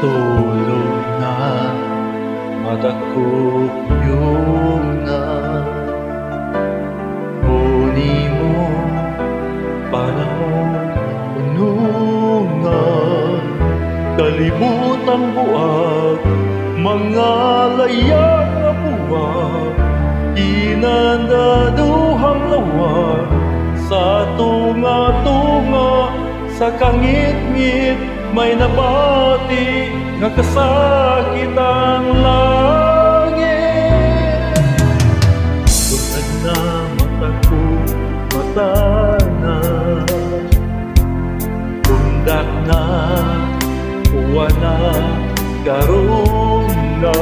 Tulog na, madakop yung na huni mo, panahon unungan. Kalibutang buwag, mga layang na buwag, inandaduhang lawag sa tunga-tunga, sa kangit-ngit may nabati nga kasakit ang langit. Tunad na mata ko, mata na tundak na, uwa na, garong na.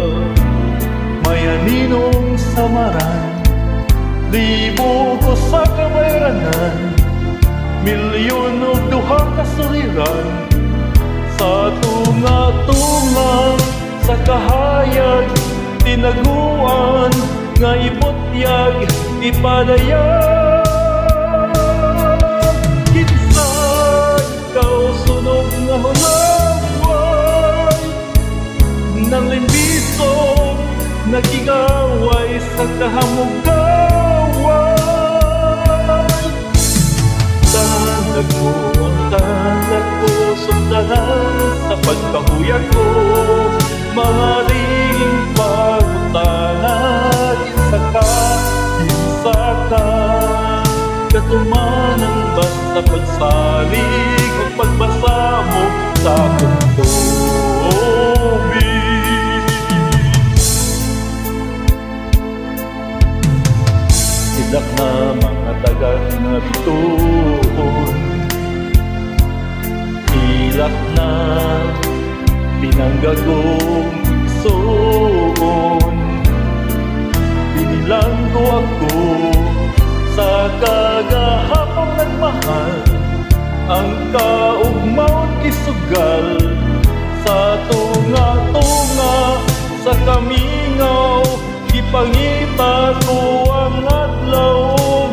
Mayaninong samaran, libo ko sa kabayranan, milyon o duhang kasuliran, sa tunga-tunga, sa kahayag, tinaguan, nga iputyag, ipadayag. Kinsa ikaw sunog nga hulaway, nang limbisong nagigaway sa kahamugaway. Tanag mo ang tanag ko, sundanan sa pagkahuyag ko, maaaring pagutanan, insaka katumanang basta pagsalig o pagbasa mo sa akong tubig. Silak na mga tagal na bituon, hilak na pinanggagong iksoon. Binilanggo ako sa kagahapang nagmahal, ang kaugmaon isugal, sa tunga-tunga, sa kamingaw, ipangita ko ang adlaw.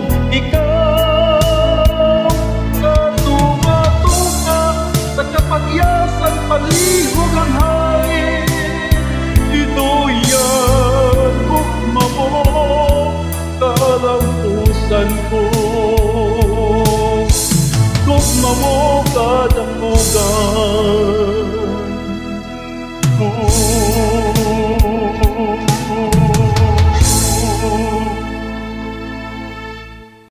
Ikaw, katunga-tunga, sa kapagyasan, palihog ang hangin. Ito yan, ugma mo, kalampusan ko. Ugma mo, kadamugan ko.